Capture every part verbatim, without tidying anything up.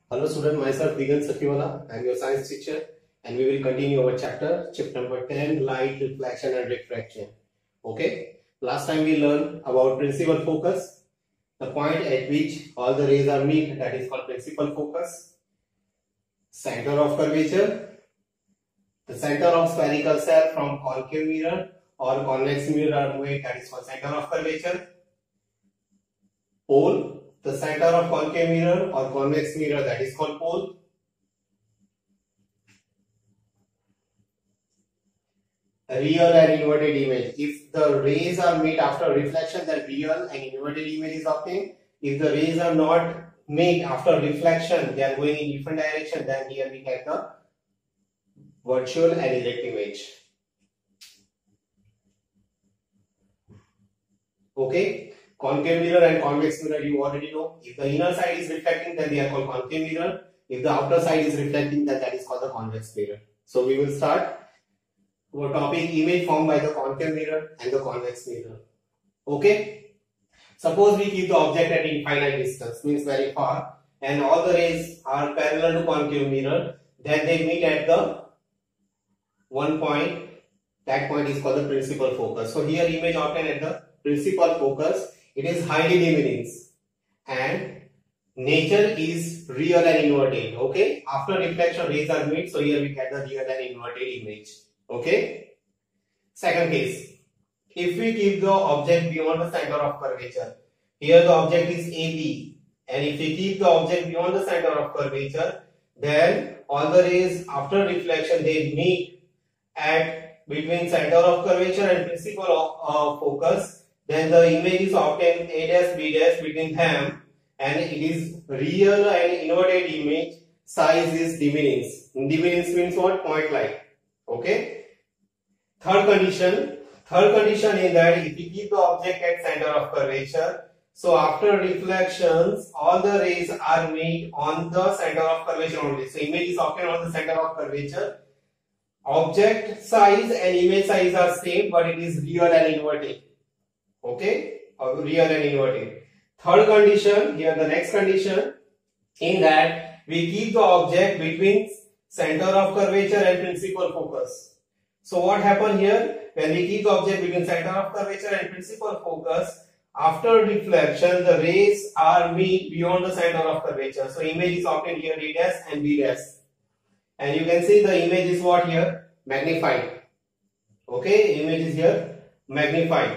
Hello student, myself Digant Sakiwala. I am your science teacher and we will continue our chapter, chapter number ten, light reflection and refraction. Okay, last time we learned about principal focus, the point at which all the rays are meet, that is called principal focus. Center of curvature, the center of spherical cell from concave mirror or convex mirror are made, that is called center of curvature. Pole, the center of concave mirror or convex mirror, that is called pole. Real and inverted image. If the rays are made after reflection, then real and inverted image is obtained. If the rays are not made after reflection, they are going in different direction, then here we get the virtual and erect image. Okay. Concave mirror and convex mirror you already know. If the inner side is reflecting, then they are called concave mirror. If the outer side is reflecting, then that is called the convex mirror. So we will start our topic, image formed by the concave mirror and the convex mirror. Okay. Suppose we keep the object at infinite distance, means very far, and all the rays are parallel to concave mirror. Then they meet at the one point. That point is called the principal focus. So here image obtained at the principal focus. It is highly diminished and nature is real and inverted. Okay, after reflection rays are made, so here we get the real and inverted image. Okay. Second case, if we keep the object beyond the center of curvature, here the object is A B, and if we keep the object beyond the center of curvature, then all the rays after reflection they meet at between center of curvature and principal of uh, focus. Then the image is obtained A dash B dash between them, and it is real and inverted image. Size is diminished. Diminished means what? Point light. Okay. Third condition. Third condition is that if we keep the object at center of curvature, so after reflections, all the rays are made on the center of curvature only. So image is obtained on the center of curvature. Object size and image size are same, but it is real and inverted. Okay, or real and inverted. Third condition, here the next condition, in that we keep the object between center of curvature and principal focus. So what happen here? When we keep the object between center of curvature and principal focus, after reflection the rays are meet beyond the center of curvature. So image is obtained here A dash and B dash, and you can see the image is what here? Magnified. Okay, image is here magnified.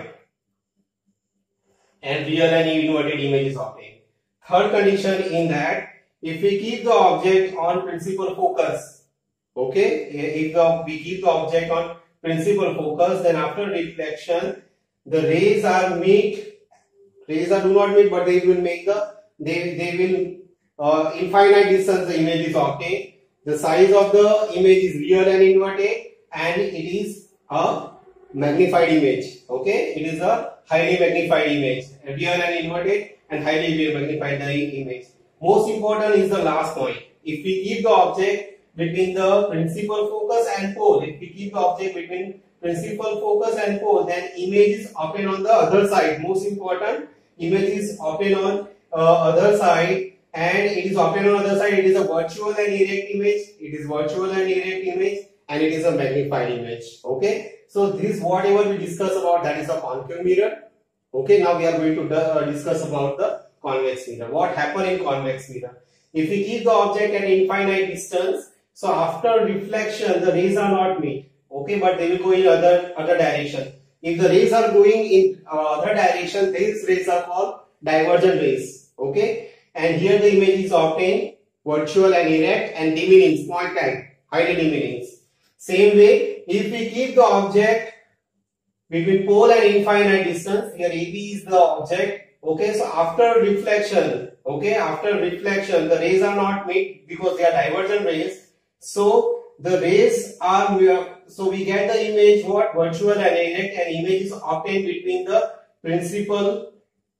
And real and inverted image is obtained. Third condition in that if we keep the object on principal focus, okay, if the, we keep the object on principal focus, then after reflection the rays are meet, rays are do not meet, but they will make the, they, they will uh, infinite distance the image is obtained. The size of the image is real and inverted, and it is a magnified image. Okay, it is a highly magnified image, real and inverted and highly magnified the image. Most important is the last point. If we keep the object between the principal focus and pole, if we keep the object between principal focus and pole, then image is obtained on the other side. Most important, image is obtained on uh, other side, and it is obtained on other side. It is a virtual and erect image. It is virtual and erect image, and it is a magnified image. Okay. So this whatever we discuss about, that is a concave mirror. Okay, now we are going to uh, discuss about the convex mirror. What happens in convex mirror? If we keep the object at infinite distance, so after reflection the rays are not meet. Okay, but they will go in other other direction. If the rays are going in uh, other direction, these rays are called divergent rays. Okay, and here the image is obtained virtual and erect and diminished, point light, highly diminished. Same way, if we keep the object between pole and infinite distance, here A B is the object. Okay, so after reflection, okay, after reflection, the rays are not made because they are divergent rays. So the rays are, so we get the image what? Virtual and erect, and image is obtained between the principal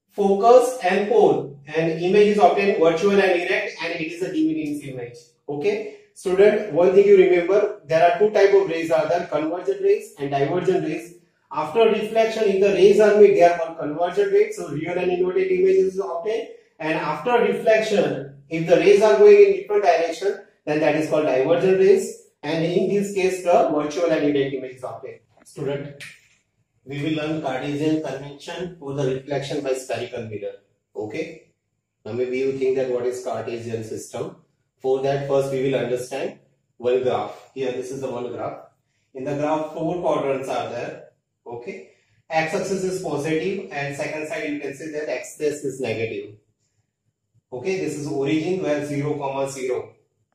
focus and pole, and image is obtained virtual and erect, and it is a diminished image. Okay. Student, one thing you remember, there are two type of rays are there, convergent rays and divergent rays. After reflection, if the rays are made, they are called convergent rays, so real and inverted image is obtained, and after reflection, If the rays are going in different direction, then that is called divergent rays, and in this case the virtual and ident image is obtained. Student, we will learn Cartesian convention for the reflection by spherical mirror. Okay, now maybe you think that what is Cartesian system. For that, first we will understand one graph. Here this is the one graph. In the graph, four quadrants are there. Okay, x-axis is positive and second side you can say that x-axis is negative. Okay, this is origin where zero comma zero.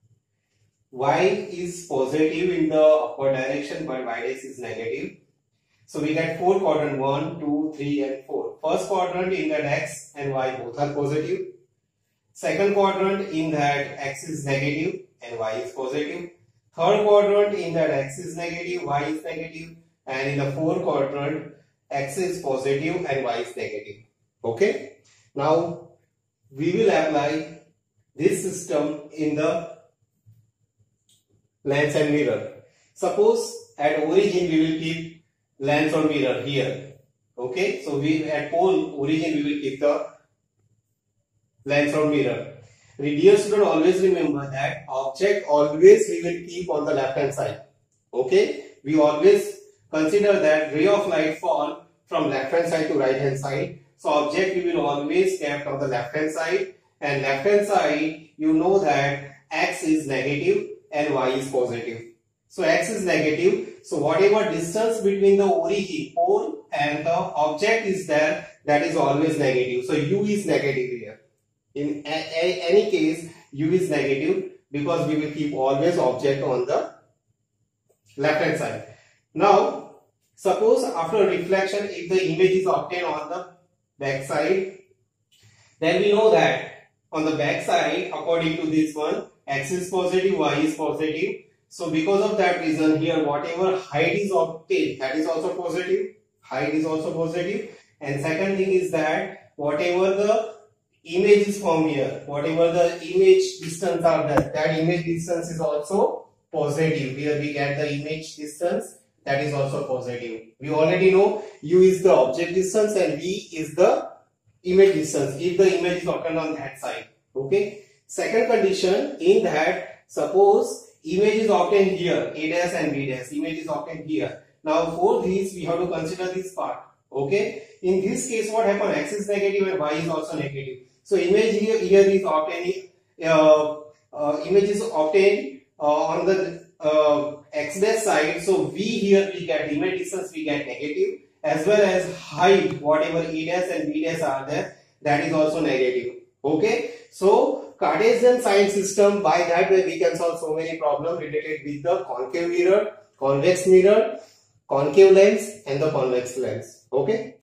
Y is positive in the upward direction but y dash is negative. So we get four quadrant one, two, three and four. First quadrant in that x and y both are positive. Second quadrant in that x is negative and y is positive. Third quadrant in that x is negative, y is negative, and in the fourth quadrant x is positive and y is negative. Okay. Now we will apply this system in the lens and mirror. Suppose at origin we will keep lens or mirror here. Okay. So we at pole origin we will keep the lens or mirror. Dear student, always remember that object always we will keep on the left hand side. Okay, we always consider that ray of light fall from left hand side to right hand side. So object we will always kept on the left hand side, and left hand side you know that x is negative and y is positive. So x is negative. So whatever distance between the origin pole and the object is there, that is always negative. So u is negative here. In a, a, any case, u is negative because we will keep always object on the left hand side. Now, suppose after reflection, if the image is obtained on the back side, then we know that on the back side, according to this one, x is positive, y is positive. So because of that reason, here whatever height is obtained, that is also positive. Height is also positive. And second thing is that whatever the image is from here, whatever the image distance are there, that image distance is also positive. Here we get the image distance, that is also positive. We already know u is the object distance and v is the image distance if the image is obtained on that side. Okay. Second condition, in that suppose image is obtained here, a dash and b dash, image is obtained here. Now for these we have to consider this part. Okay. In this case what happened, x is negative and y is also negative. So image here, here is obtained, uh, uh, image is obtained uh, on the uh, x dash side. So v here we get image distance, we get negative, as well as height, whatever a dash and b dash are there, that is also negative. Okay. So Cartesian sign system, by that way we can solve so many problems related with the concave mirror, convex mirror, concave lens and the convex lens. Okay.